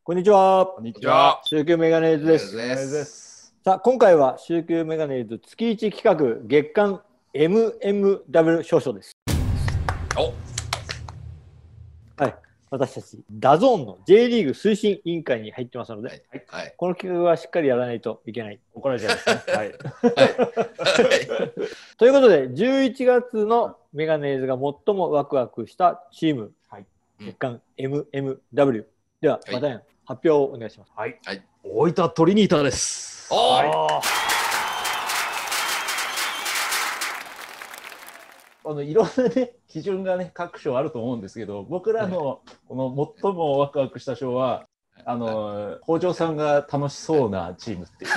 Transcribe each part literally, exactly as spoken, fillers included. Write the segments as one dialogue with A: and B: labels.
A: こんにちは。
B: こんにちは。
A: 週休メガネーズです。
B: です
A: さあ、今回は週休メガネーズ月いち企画月間 エムエムダブリュー 表彰です。
B: お
A: はい、私たちダゾーンの J リーグ推進委員会に入ってますので、
B: はいはい、
A: この企画はしっかりやらないといけない。
C: 怒られちゃいますね。はい。
A: ということで、じゅういちがつのメガネーズが最もワクワクしたチーム、はい、月間 エムエムダブリュー。では、バタヤン、発表をお願いします。
C: はい。はい、大分トリニータです。
B: お
C: はい。あのいろんなね基準がね各賞あると思うんですけど、僕らのこの最もワクワクした賞はあの北条さんが楽しそうなチームっていう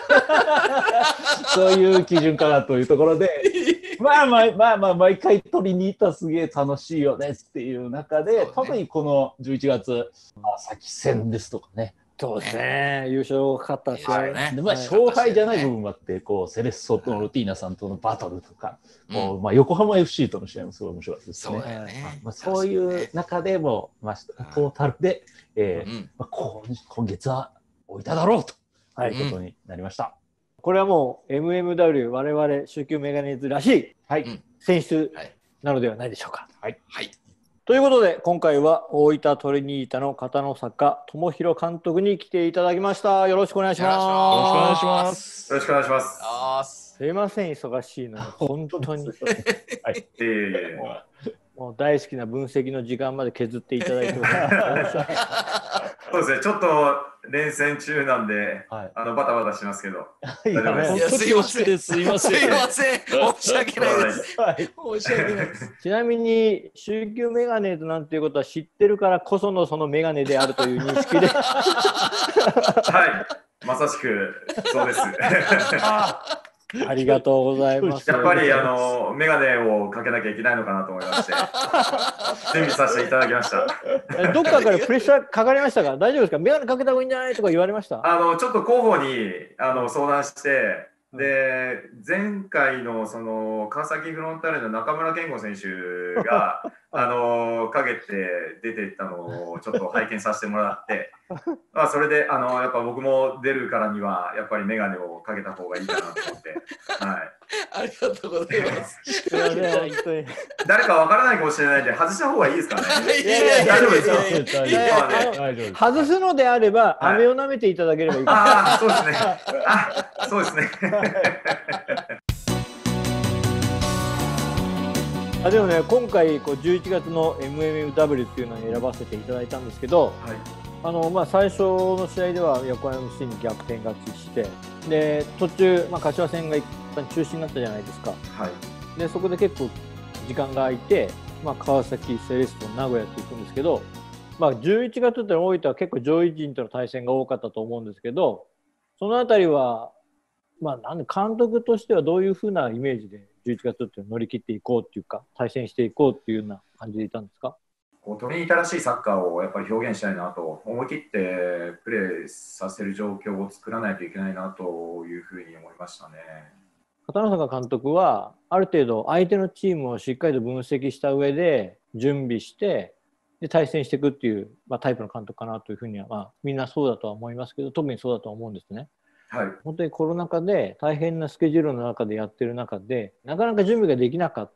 C: そういう基準かなというところで、まあまあまあまあ毎回トリニータすげえ楽しいよねっていう中で、ね、特にこのじゅういちがつ朝日戦ですとかね。
A: そうですね、優勝がかかった試合ね。
C: でまあ、勝敗じゃない部分もあって、こうセレッソとのルティーナさんとのバトルとか、こうまあ、横浜 エフシー との試合もすごい面白かったですね。そうだよね。まあ、そういう中でも、まあ、トータルで、えーまあ、今, 今月は置いただろうということになりました。
A: うん、これはもう エムエムダブリュー 我々週休メガネーズらしい、はい、選出なのではないでしょうか。はい、はい、ということで今回は大分トリニータの片野坂智弘監督に来ていただきました。よろしくお願いします。
C: よろしくお願いします。
D: よろしくお願いします。
A: すいません、忙しいのに本当に。
D: はい。えー、
A: もう大好きな分析の時間まで削っていただいて
D: そうですね、ちょっと連戦中なんで、はい、あのバタバタしますけど大丈夫です。
B: いや、すいません、すいません、すいません、申し訳ないです。はい、申し訳ないです。
A: ちなみに週休メガネーズなんていうことは知ってるからこそのそのメガネであるという認識で
D: はい、まさしくそうです。
A: ありがとうございます。
D: やっぱりあのメガネをかけなきゃいけないのかなと思いまして準備させていただきました。
A: どっかからプレッシャーかかりましたか？大丈夫ですか？メガネかけた方がいいんじゃないとか言われました？
D: あのちょっと広報にあの相談して、で前回のその川崎フロンターレの中村健吾選手があのかけて出ていったのをちょっと拝見させてもらって、まあそれであのやっぱ僕も出るからにはやっぱりメガネをかけた方がいいかなと思って、はい。
B: ありがとうございます。
D: 誰かわからないかもしれないんで外した方がいいですかね。
A: いやいや大丈夫ですよ。外すのであれば飴を舐めていただければいいか
D: ら。ああ、そうですね。あ、そうですね。
A: あでもね、今回こうじゅういちがつの エムエムエムダブリュー っていうのに選ばせていただいたんですけど、はい、あのまあ最初の試合では横浜 エフシー に逆転勝ちして、で途中、まあ、柏戦が一旦中止になったじゃないですか。はい、でそこで結構時間が空いて、まあ、川崎、セレッソ、名古屋っていくんですけど、まあ、じゅういちがつって大分は結構上位陣との対戦が多かったと思うんですけど、そのあたりは、まあ、なんで監督としてはどういうふうなイメージでじゅういちがつって乗り切っていこうっていうか対戦していこうっていうような感じでいたんですか？
D: トリニータらしいサッカーをやっぱり表現したいなと、思い切ってプレーさせる状況を作らないといけないなというふうに思いましたね。
A: 片野坂監督はある程度相手のチームをしっかりと分析した上で準備してで対戦していくっていう、まあ、タイプの監督かなというふうには、まあ、みんなそうだとは思いますけど、特にそうだとは思うんですね。はい、本当にコロナ禍で大変なスケジュールの中でやってる中でなかなか準備ができなかった。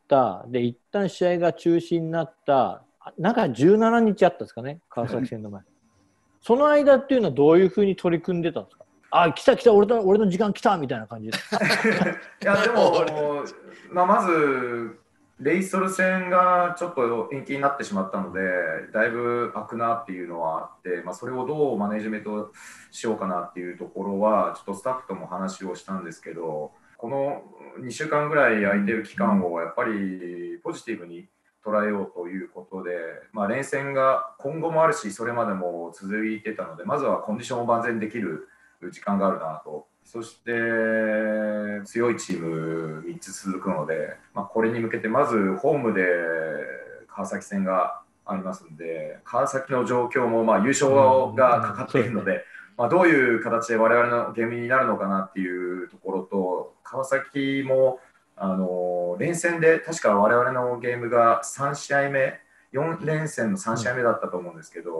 A: で一旦試合が中止になった中じゅうしちにちあったんですかね、川崎戦の前。その間っていうのはどういうふうに取り組んでたんですか？あ、来た来た、俺の俺の時間来たみたいな感じです。
D: いやでも、まあ、まずレイソル戦がちょっと延期になってしまったのでだいぶ空くなっていうのはあって、まあ、それをどうマネジメントしようかなっていうところはちょっとスタッフとも話をしたんですけど、このにしゅうかんぐらい空いてる期間をやっぱりポジティブに捉えようということで、まあ、連戦が今後もあるしそれまでも続いてたので、まずはコンディションを万全にできる時間があるなと。そして強いチームみっつ続くので、まあ、これに向けてまずホームで川崎戦がありますので、川崎の状況もまあ優勝がかかっているので、まあ、どういう形で我々のゲームになるのかなっていうところと、川崎もあの連戦で確か我々のゲームがさんしあいめよん連戦のさんしあいめだったと思うんですけど、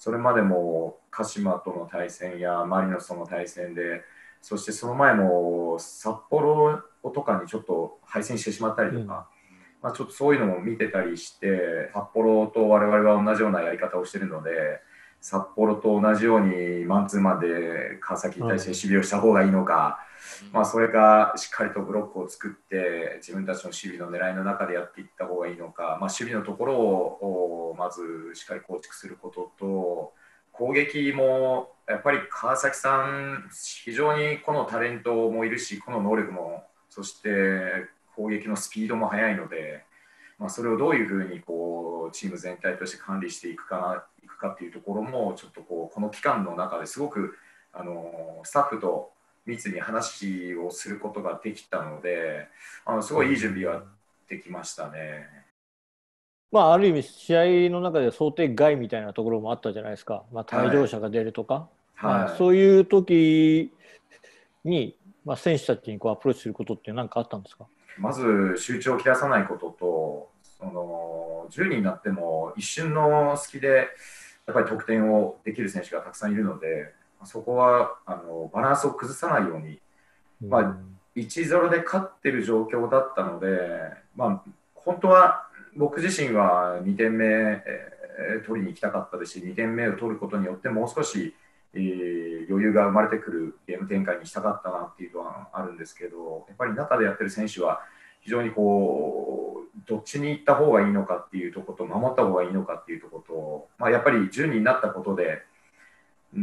D: それまでも鹿島との対戦やマリノスとの対戦で、そしてその前も札幌とかにちょっと敗戦してしまったりとか、うん、まあ、ちょっとそういうのも見てたりして、札幌と我々は同じようなやり方をしているので、札幌と同じようにマンツーマンで川崎に対して守備をした方がいいのか、うん、まあ、それかしっかりとブロックを作って自分たちの守備の狙いの中でやっていった方がいいのか、まあ、守備のところをまずしっかり構築することと、攻撃もやっぱり川崎さん非常にこのタレントもいるし、この能力も、そして攻撃のスピードも速いので、まあ、それをどういうふうにこうチーム全体として管理していくかいくかっていうところもちょっとこうこの期間の中ですごくあのスタッフと密に話をすることができたので、あのすごいいい準備ができましたね。
A: まあ、ある意味試合の中で想定外みたいなところもあったじゃないですか、まあ、退場者が出るとか、はいまあ、そういう時に、まあ、選手たちにこうアプローチすることって何かあったんですか？
D: まず集中を切らさないことと、そのじゅうにんになっても一瞬の隙でやっぱり得点をできる選手がたくさんいるので、そこはあのバランスを崩さないように、まあ、いちたいゼロ で勝ってる状況だったので、まあ、本当は僕自身はにてんめ、えー、取りに行きたかったですし、にてんめを取ることによってもう少し、えー、余裕が生まれてくるゲーム展開にしたかったなっていうのはあるんですけど、やっぱり中でやってる選手は非常にこうどっちに行った方がいいのかっていうところと、守った方がいいのかっていうところと、まあ、やっぱりじゅうにんになったことで、うん、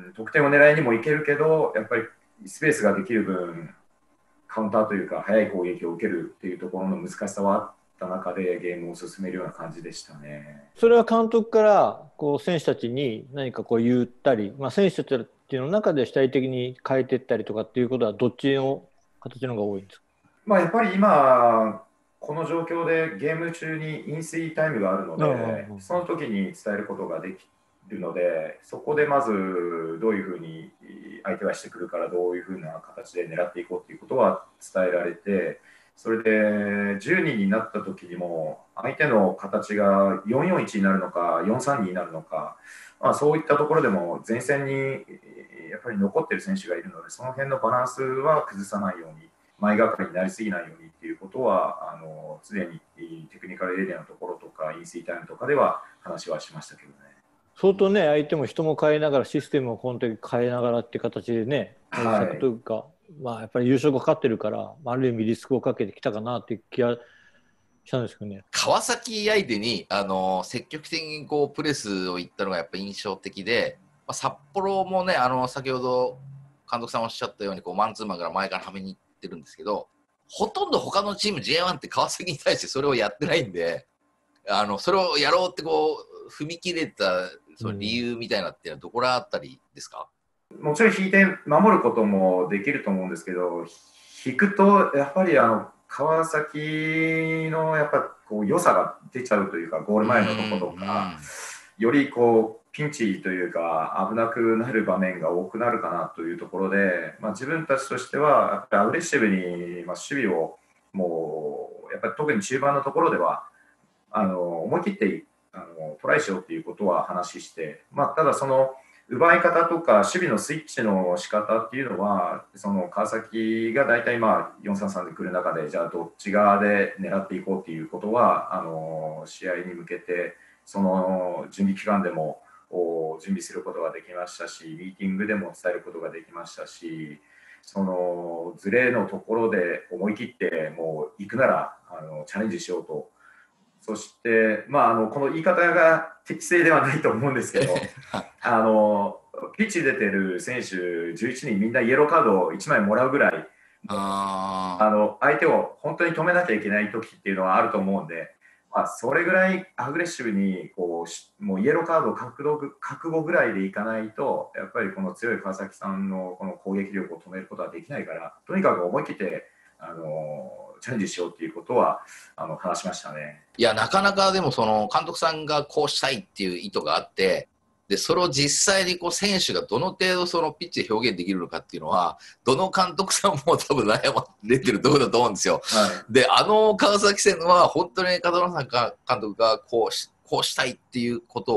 D: 得点を狙いにもいけるけど、やっぱりスペースができる分カウンターというか速い攻撃を受けるっていうところの難しさはあった中でゲームを進めるような感じでしたね。
A: それは監督からこう選手たちに何かこう言ったり、まあ、選手たちっていうの中で主体的に変えていったりとかっていうことはどっちの形の方が多いんですか？
D: まあ、やっぱり今この状況でゲーム中に飲水タイムがあるので、その時に伝えることができるので、そこでまずどういうふうに相手はしてくるからどういうふうな形で狙っていこうということは伝えられて、それでじゅうにんになった時にも相手の形がよんよんいちになるのかよんさんにになるのか、まあ、そういったところでも前線にやっぱり残っている選手がいるので、その辺のバランスは崩さないように、前がかりになりすぎないようにっていうことはあの常にテクニカルエリアのところとか飲水タイムとかでは話はしましたけどね。
A: 相当ね、相手も人も変えながらシステムをこの時変えながらっていう形でね、対策というか、はい、まあ、やっぱり優勝がかかってるから、ある意味リスクをかけてきたかなっていう気がしたんですけどね。
B: 川崎相手にあの積極的にこうプレスをいったのがやっぱり印象的で、まあ、札幌もね、あの先ほど監督さんおっしゃったようにこうマンツーマンから前からはめにいってるんですけど、ほとんど他のチーム ジェイワン って川崎に対してそれをやってないんで、あのそれをやろうってこう踏み切れたその理由みたいなっていうのはどこらあたりですか？
D: もちろん引いて守ることもできると思うんですけど、引くとやっぱりあの川崎のやっぱこう良さが出ちゃうというか、ゴール前のところとか、よりこうピンチというか危なくなる場面が多くなるかなというところで、まあ、自分たちとしてはやっぱりアグレッシブに、まあ、守備をもうやっぱり特に中盤のところではあの思い切ってあのトライしようということは話して、まあ、ただその奪い方とか守備のスイッチの仕方っていうのは、その川崎が大体まあよんさんさんで来る中で、じゃあどっち側で狙っていこうっていうことはあの試合に向けてその準備期間でも準備することができましたし、ミーティングでも伝えることができましたし、そのズレのところで思い切ってもう行くならあのチャレンジしようと。そして、まあ、あのこの言い方が適正ではないと思うんですけどあのピッチに出てる選手じゅういちにんみんなイエローカードをいちまいもらうぐらい、ああの相手を本当に止めなきゃいけない時っていうのはあると思うんで、まあ、それぐらいアグレッシブにこうもうイエローカードを覚悟、覚悟ぐらいでいかないと、やっぱりこの強い川崎さんのこの攻撃力を止めることはできないから、とにかく思い切ってあのチャレンジしようっていうことはあの話しましたね。
B: いや、なかなかでもその監督さんがこうしたいっていう意図があって、でそれを実際にこう選手がどの程度そのピッチで表現できるのかっていうのは、どの監督さんも多分悩まれてるところだと思うんですよ。はい、であの川崎戦は本当に片野さん監督がこうしこうしたいっていうことを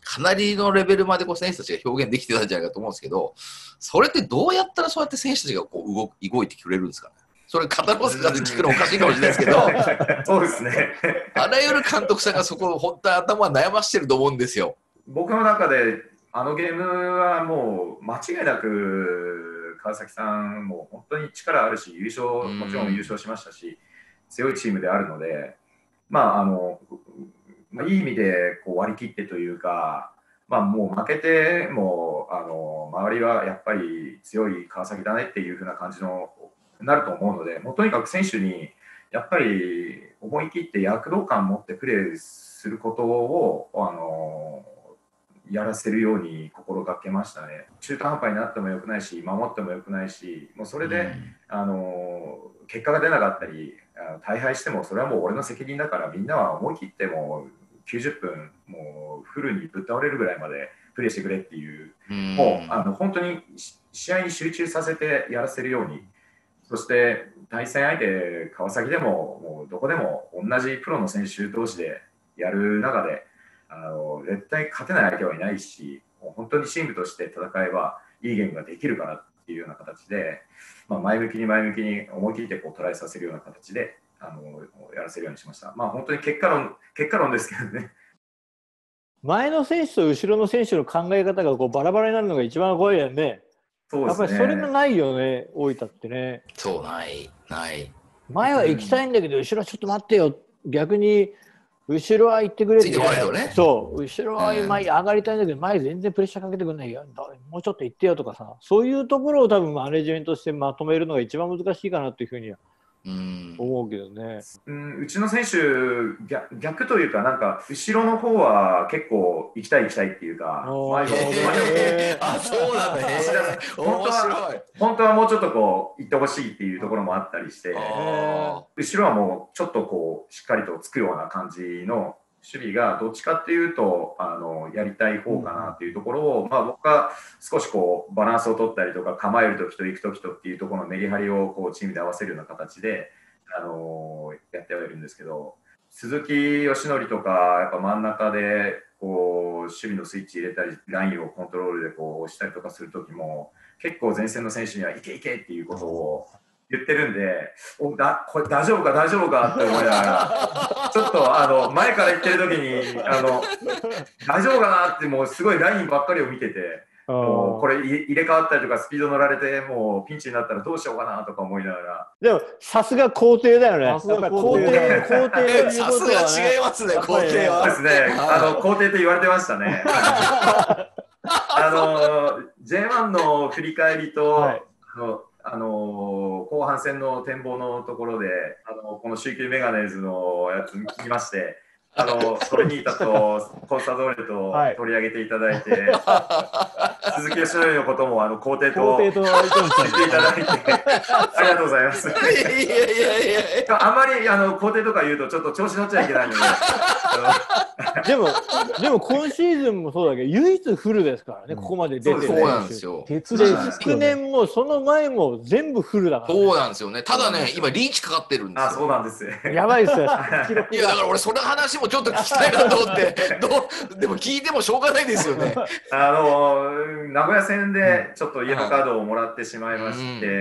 B: かなりのレベルまでこう選手たちが表現できてたんじゃないかと思うんですけど、それってどうやったらそうやって選手たちがこう動動いてくれるんですかね。それ語ろうかで聞くのおかしいかもしれないですけど
D: そうですね
B: あらゆる監督さんがそこを本当に頭悩ましてると思うんですよ。
D: 僕の中であのゲームはもう間違いなく川崎さんも本当に力あるし優勝もちろん優勝しましたし強いチームであるので、まああのまあ、いい意味でこう割り切ってというか、まあ、もう負けてもあの周りはやっぱり強い川崎だねっていう風な感じのなると思うので、もうとにかく選手にやっぱり思い切って躍動感を持ってプレーすることをあのやらせるように心がけましたね。中途半端になってもよくないし守ってもよくないし、もうそれで、うん、あの結果が出なかったり大敗してもそれはもう俺の責任だからみんなは思い切ってもきゅうじゅっぷんもうフルにぶっ倒れるぐらいまでプレーしてくれっていう、うん、もうあの本当に試合に集中させてやらせるように、そして対戦相手川崎でももうどこでも同じプロの選手同士でやる中であの絶対勝てない相手はいないし、もう本当にチームとして戦えばいいゲームができるからっていうような形で、まあ、前向きに前向きに思い切ってこうトライさせるような形であのやらせるようにしました。まあ本当に結果論結果論ですけどね。
A: 前の選手と後ろの選手の考え方がこうバラバラになるのが一番怖いよね。そうですね。やっぱりそれがないよね、大分ってね。
B: そうないない
A: 前は行きたいんだけど、うん、後ろはちょっと待ってよ、逆に後ろは行ってくれって、
B: ね、
A: そう後ろは前上がりたいんだけど、前全然プレッシャーかけてくんないよ、もうちょっと行ってよとかさ、そういうところを多分マネジメントしてまとめるのが一番難しいかなっていうふうには思うけどね。
D: うん、うちの選手 逆, 逆というか、なんか後ろの方は結構行きたい行きたいっていうか、前
B: えー、あそうなんだね。
D: 本当は本当はもうちょっとこう行ってほしいっていうところもあったりして、後ろはもうちょっとこうしっかりとつくような感じの守備がどっちかっていうとあのやりたい方かなっていうところを、まあ、僕は少しこうバランスを取ったりとか構える時と行く時とっていうところのメリハリをこうチームで合わせるような形で、あのやってはいるんですけど、鈴木義則とかやっぱ真ん中でこう守備のスイッチ入れたりラインをコントロールでこう押したりとかする時も結構前線の選手には「いけいけ」っていうことを言ってるんで、おだこれ大丈夫か大丈夫かって思いながらちょっとあの前から言ってる時にあの大丈夫かなってもうすごいラインばっかりを見てて、もうこれ入れ替わったりとかスピード乗られてもうピンチになったらどうしようかなとか思いながら。
A: でもさすが皇帝だよね。やっぱ皇帝皇帝
B: さすが違いますね、皇帝は。
D: そうですね、あの皇帝って言われてましたね。あの ジェイワン の振り返りと、はい、あのあの後半戦の展望のところであのこの週休メガネーズのやつ見まして、あのトレニータとコンサドーレと取り上げていただいて、はい、鈴木義則のこともあの皇帝と言っていただいてありがとうございます。いやいやいやいや、あんまりあの皇帝とか言うとちょっと調子乗っちゃいけないので。
A: でもでも今シーズンもそうだけど唯一フルですからね、ここまで出てる。
B: そうなんですよ。
A: 昨年もその前も全部フルだから、
B: ね。そうなんですよね。ただね、今リーチかかってるんですよ。
D: あ、そうなんですよ。
A: やばいですよ。いや
B: だから俺その話もちょっと聞きたいなと思ってどうでも聞いてもしょうがないですよね。
D: あの名古屋戦でちょっとイエローカードをもらってしまいまして、うん、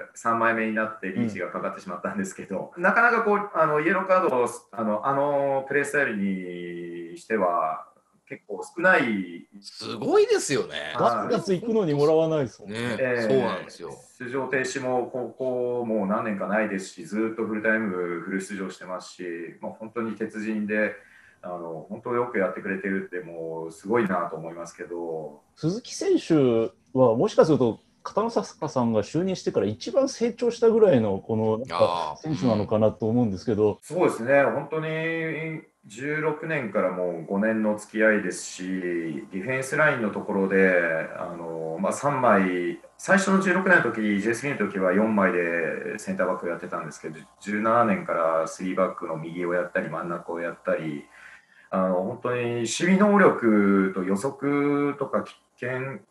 D: さんまいめになってリーチがかかってしまったんですけど、うん、なかなかこうあのイエローカードをあのあのプレースタイルにしては結構少ない。
B: すごいですよね。
C: ガツガツ行くのにもらわないですもん
B: ね。えー、そうなんですよ。
D: 出場停止もここもう何年かないですし、ずっとフルタイムフル出場してますし、まあ、本当に鉄人であの本当よくやってくれてるってもうすごいなと思いますけど、
C: 鈴木選手はもしかすると片野坂さんが就任してから一番成長したぐらいのこのなんか選手なのかなと思うんですけど、うん、
D: そうですね、本当にじゅうろくねんからもうごねんの付き合いですし、ディフェンスラインのところであの、まあ、さんまい、最初のじゅうろくねんの時 ジェイスリー の時はよんまいでセンターバックをやってたんですけど、じゅうななねんからスリーバックの右をやったり真ん中をやったり、あの本当に守備能力と予測とか危険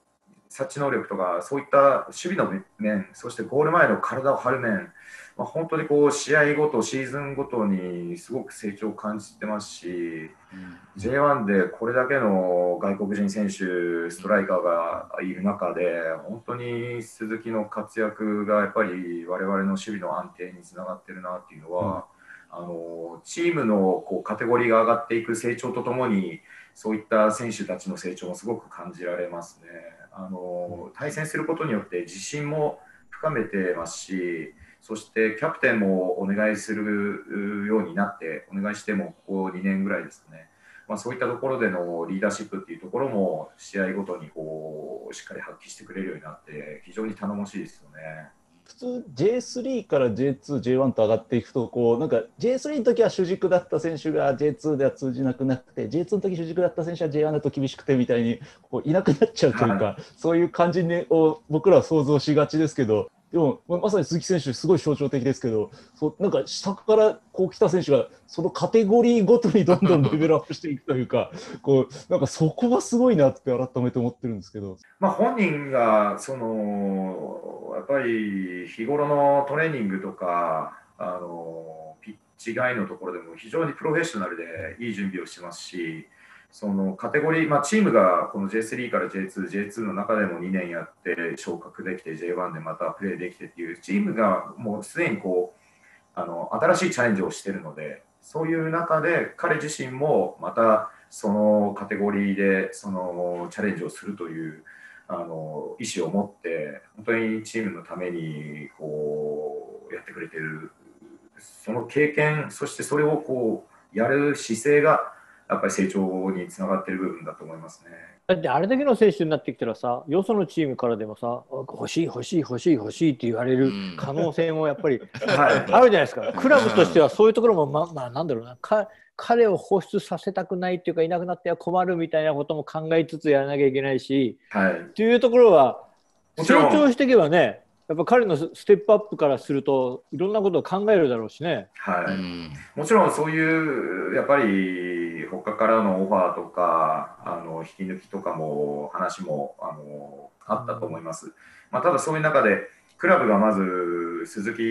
D: 察知能力とかそういった守備の面、そしてゴール前の体を張る面、まあ、本当にこう試合ごとシーズンごとにすごく成長を感じてますし、うん、ジェイワン でこれだけの外国人選手ストライカーがいる中で本当に鈴木の活躍がやっぱり我々の守備の安定につながってるなっていうのは、うん、あのチームのこうカテゴリーが上がっていく成長とともにそういった選手たちの成長もすごく感じられますね。あの対戦することによって自信も深めてますし、そしてキャプテンもお願いするようになってお願いしてもここにねんぐらいですね、まあ、そういったところでのリーダーシップっていうところも試合ごとにこうしっかり発揮してくれるようになって非常に頼もしいですよね。
C: 普通 ジェイスリー から ジェイツー、ジェイワン と上がっていくとこうなんか ジェイスリー の時は主軸だった選手が ジェイツー では通じなくなって ジェイツー の時主軸だった選手は ジェイワン だと厳しくてみたいにこういなくなっちゃうというか、はい、そういう感じを僕らは想像しがちですけど、でもまさに鈴木選手すごい象徴的ですけど、そうなんか下からこう来た選手がそのカテゴリーごとにどんどんレベルアップしていくというかこうなんかそこがすごいなって改めて思ってるんですけど、
D: まあ、本人がそのやっぱり日頃のトレーニングとかあのピッチ外のところでも非常にプロフェッショナルでいい準備をしてますし、そのカテゴリー、まあ、チームがこの ジェイスリー から ジェイツー、ジェイツー の中でもにねんやって昇格できて ジェイワン でまたプレーできてっていうチームがもうすでにこうあの新しいチャレンジをしているので、そういう中で彼自身もまたそのカテゴリーでそのチャレンジをするというあの意思を持って本当にチームのためにこうやってくれている、その経験、そしてそれをこうやる姿勢がやっぱり成長につながっている部分だと思いますね。
A: だってあれだけの選手になってきたらさ、よそのチームからでもさ、欲しい欲しい欲しい欲しいって言われる可能性もやっぱりあるじゃないですか。クラブとしてはそういうところもままあなんだろうな、か彼を放出させたくないっていうかいなくなっては困るみたいなことも考えつつやらなきゃいけないし、はい、っていうところは成長していけばね、やっぱ彼のステップアップからするといろんなことを考えるだろうしね。
D: はい、うん、もちろんそういうやっぱり他からのオファーとかあの引き抜きとかも話もあのあったと思います。まあ、ただそういう中でクラブがまず鈴木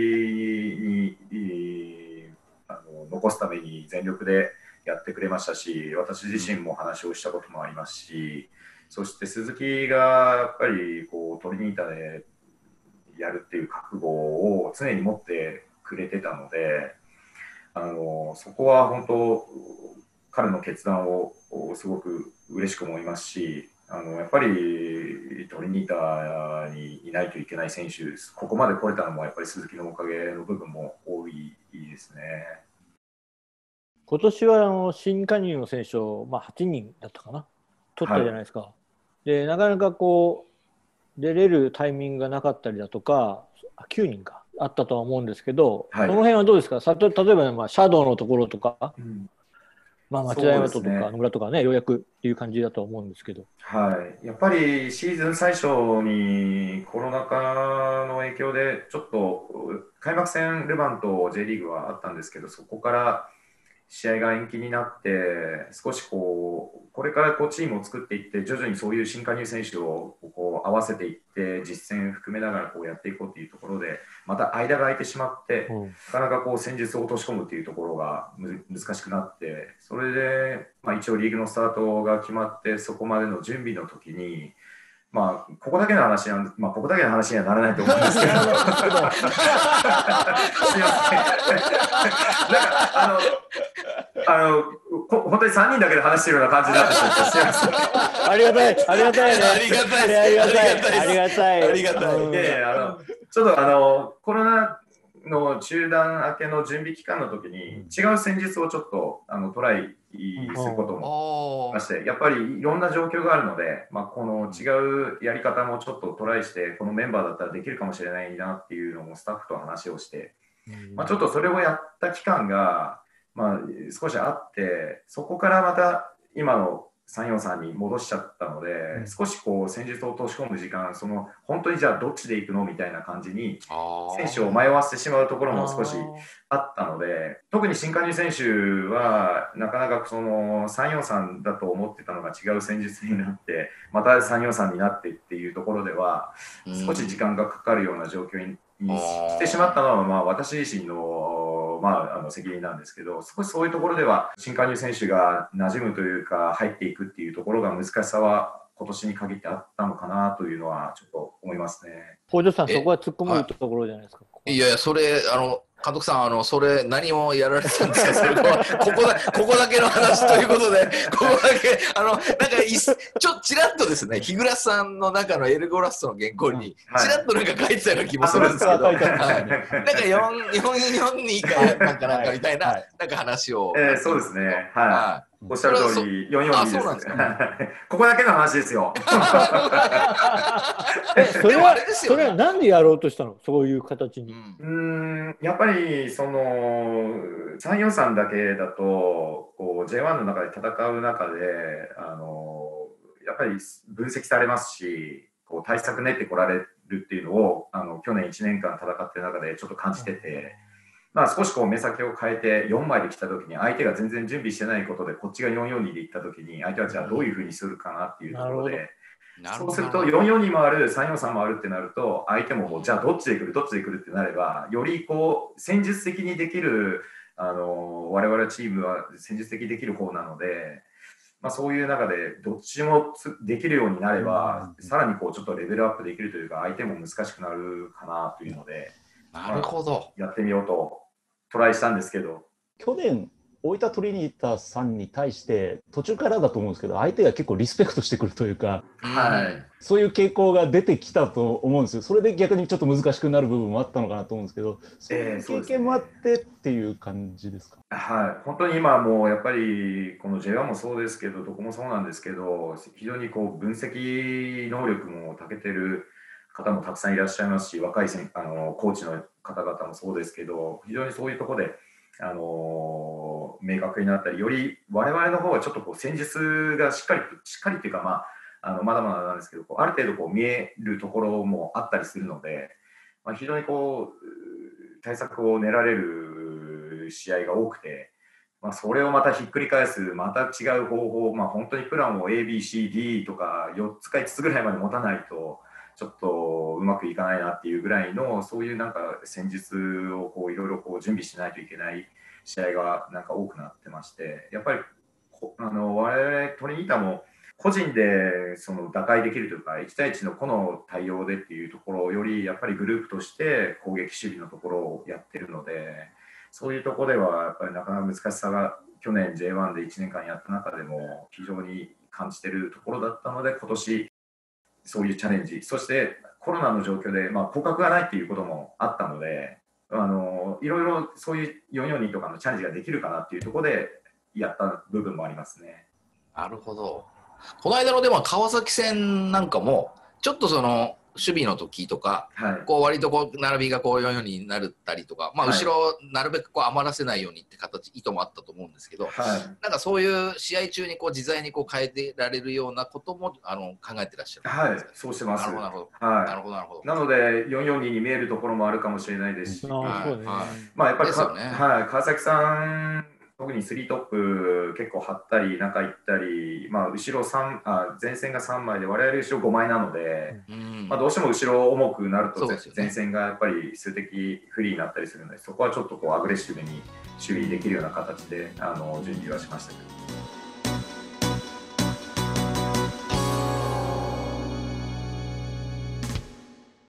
D: にあの残すために全力でやってくれましたし、私自身も話をしたこともありますし、そして鈴木がやっぱりこうトリニータでやるっていう覚悟を常に持ってくれてたので、あのそこは本当彼の決断をすごく嬉しく思いますし、あのやっぱりトリニータにいないといけない選手、ここまで来れたのもやっぱり鈴木のおかげの部分も多いですね。
A: 今年はあの新加入の選手を、まあ、はちにんだったかな取ったじゃないですか、はい、でなかなかこう出れるタイミングがなかったりだとか、きゅうにんかあったとは思うんですけど、はい、その辺はどうですか。さ例えば、まあ、シャドウのところとか、うんまあ、町田大和とか野村とかね、ようやくっていう感じだと思うんですけど、
D: はい、やっぱりシーズン最初にコロナ禍の影響でちょっと開幕戦ルヴァンと J リーグはあったんですけど、そこから試合が延期になって少しこうこれからこうチームを作っていって徐々にそういう新加入選手をこう合わせていって実践含めながらこうやっていこうというところでまた間が空いてしまって、うん、なかなかこう戦術を落とし込むというところが難しくなって、それで、まあ、一応リーグのスタートが決まってそこまでの準備の時にまあ、ここだけの話なん、まあ、ここだけの話にはならないと思うんですけどすいませんなんかあのあの本当にさんにんだけで話してるような感じになってすいません
A: ありがたいありがたいね
B: ありがたい
A: ありがたいありがたい
B: ありがたい
D: いやいやあのちょっとあのコロナの中断明けの準備期間の時に違う戦術をちょっとあのトライすることもまして、やっぱりいろんな状況があるので、まあ、この違うやり方もちょっとトライしてこのメンバーだったらできるかもしれないなっていうのもスタッフと話をして、まあ、ちょっとそれをやった期間が、まあ、少しあって、そこからまた今のさんよんさんに戻しちゃったので、
A: うん、
D: 少しこう戦術を落とし込む時間、その本当にじゃあどっちで行くのみたいな感じに選手を迷わせてしまうところも少しあったので、特に新加入選手はなかなかそのさんよんさんだと思ってたのが違う戦術になってまたさんよんさんになってっていうところでは少し時間がかかるような状況にしてしまったのは、まあ、私自身の、まあ、あの責任なんですけど、少しそういうところでは新加入選手が馴染むというか入っていくっていうところが難しさは今年に限ってあったのかなというのはちょっと思いますね。
A: 北条さん、そこは突っ込むところじゃないですか。
B: いやいや、それあの監督さん、あのそれ何をやられてたんですか。それはここだここだけの話ということで、ここだけあのなんかいちょちらっとですね、日暮さんの中のエルゴラストの原稿にちらっとなんか書いてたような気もするんですけど、はい、なんかよん、よん、よんにかなんかなんかみたいな、はい、なんか話を、
D: えー、そうですね、はい、はい、おっしゃる通りよんよんにです。ここだけの話ですよ。
A: え、それはそれはなんでやろうとしたの、そういう形に。
D: うん、やっぱりそのさんよんさんだけだとこう ジェイワン の中で戦う中であのやっぱり分析されますし、こう対策練ってこられるっていうのをあの去年いちねんかん戦ってる中でちょっと感じてて、まあ、少しこう目先を変えてよんまいで来た時に相手が全然準備してないことでこっちがよんよんにで行った時に相手はじゃあどういうふうにするかなっていうところで。そうするとよんよんにもあるさんよんさんもあるってなると相手ももうじゃあどっちで来るどっちで来るってなればよりこう戦術的にできるあの我々チームは戦術的にできる方なので、まあ、そういう中でどっちもできるようになればさらにこうちょっとレベルアップできるというか相手も難しくなるかなというので、
B: なるほど、
D: まあ、やってみようとトライしたんですけど、
C: 去年大分トリニータさんに対して途中からだと思うんですけど相手が結構リスペクトしてくるというか、
D: はい、
C: そういう傾向が出てきたと思うんですよ。それで逆にちょっと難しくなる部分もあったのかなと思うんですけど、そういう経験もあってっていう感じですか。
D: えー、そうですね、はい、本当に今もうやっぱりこの ジェイワン もそうですけどどこもそうなんですけど非常にこう分析能力も長けてる方もたくさんいらっしゃいますし、若いあのコーチの方々もそうですけど非常にそういうところであの明確になったり、より我々の方はちょっとこう戦術がしっかりしっかりというか、まあ、あのまだまだなんですけどこうある程度こう見えるところもあったりするので、まあ、非常にこう対策を練られる試合が多くて、まあ、それをまたひっくり返すまた違う方法、まあ、本当にプランを エービーシーディー とかよっつかいつつぐらいまで持たないとちょっとうまくいかないなっていうぐらいのそういうなんか戦術をこういろいろこう準備しないといけない試合がなんか多くなってまして、やっぱりあの我々トリニータも個人でその打開できるというかいち対いちの個の対応でっていうところよりやっぱりグループとして攻撃守備のところをやってるので、そういうところではやっぱりなかなか難しさが去年 ジェイワン でいちねんかんやった中でも非常に感じてるところだったので、今年そういうチャレンジ、そしてコロナの状況で、まあ、降格がないっていうこともあったので、あのいろいろそういうよんよんにとかのチャレンジができるかなっていうところでやった部分もありますね。
B: なるほど。この間のでも川崎戦なんかもちょっとその守備の時とか、はい、こう割とこう並びがこうよんよんになったりとか、まあ、後ろなるべくこう余らせないようにって形意図もあったと思うんですけど、はい、なんかそういう試合中にこう自在にこう変えてられるようなこともあの考えてらっしゃる。
D: はい、そうしてます。
B: なるほどなるほど。
D: はい、
B: なるほどなるほど。
D: なのでよんよんにに見えるところもあるかもしれないですし、
A: はいはい、
D: まあやっぱり、
B: ね、
D: はい、川崎さん特にスリートップ結構張ったり中行ったり、まあ、後ろさんあ前線がさんまいで我々後ろごまいなので、うんまあ、どうしても後ろ重くなると、ね、前線がやっぱり数的不利になったりするので、そこはちょっとこうアグレッシブに守備できるような形であの準備はしましたけど。